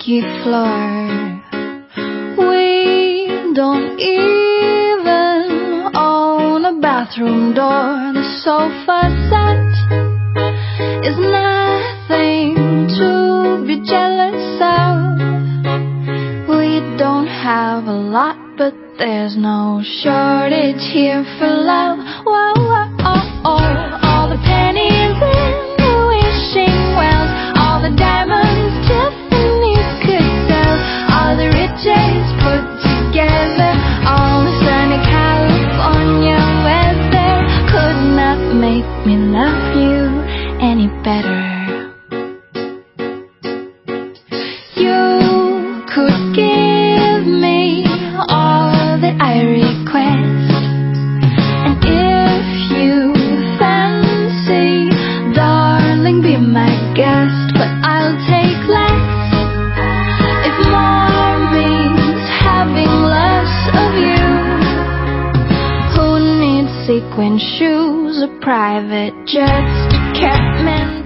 silky floor. We don't even own a bathroom door. The sofa set is nothing to be jealous of. We don't have a lot, but there's no shortage here for love. Whoa, whoa, oh, oh. All the pennies in the wishing wells, all the diamonds Tiffany could sell, all the riches put together, all the sunny California weather could not make me love you any better. You could give me all that I request, and if you fancy, darling, be my guest. But I'll take less if more means having less of you. Who needs sequin shoes, a private jet, a Catman?